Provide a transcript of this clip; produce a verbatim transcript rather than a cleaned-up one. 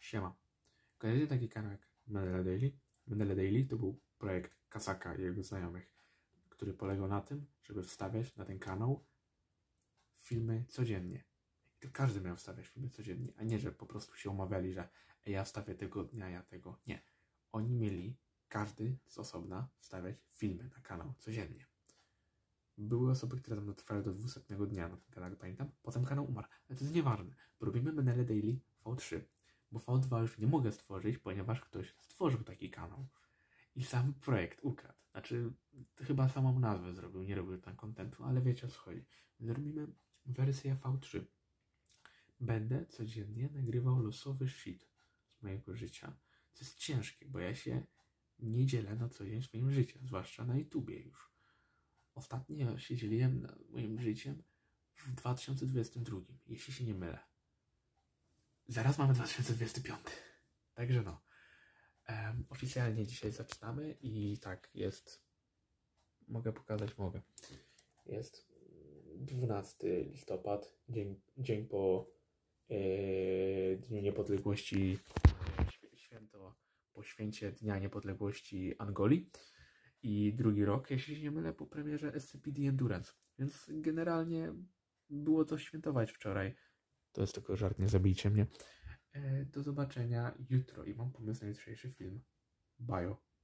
Siema. Kojarzycie taki kanał jak Menele Daily? Menele Daily to był projekt Kasaka i jego znajomych, który polegał na tym, żeby wstawiać na ten kanał filmy codziennie. I to każdy miał wstawiać filmy codziennie, a nie, że po prostu się umawiali, że ja wstawię tego dnia, ja tego. Nie. Oni mieli, każdy z osobna, wstawiać filmy na kanał codziennie. Były osoby, które tam dotrwały do dwusetnego dnia na tym kanale, pamiętam. Potem kanał umarł. Ale to jest nieważne, bo robimy Menele Daily V trzy. Bo V dwa już nie mogę stworzyć, ponieważ ktoś stworzył taki kanał. I sam projekt ukradł. Znaczy, chyba samą nazwę zrobił, nie robił tam kontentu, ale wiecie o co chodzi. Zrobimy wersję V trzy. Będę codziennie nagrywał losowy shit z mojego życia. Co jest ciężkie, bo ja się nie dzielę na co dzień swoim życiem, zwłaszcza na YouTubie już. Ostatnio się dzieliłem na moim życiem w dwa tysiące dwudziestym drugim, jeśli się nie mylę. Zaraz mamy dwa tysiące dwudziesty piąty. Także no. Um, oficjalnie dzisiaj zaczynamy i tak jest. Mogę pokazać, mogę. Jest dwunasty listopada, dzień, dzień po e, Dniu Niepodległości, święto po święcie Dnia Niepodległości Angolii i drugi rok, jeśli się nie mylę, po premierze S C P D Endurance. Więc generalnie było to świętować wczoraj. To jest tylko żart, nie zabijcie mnie. Do zobaczenia jutro i mam pomysł na jutrzejszy film. Bajo.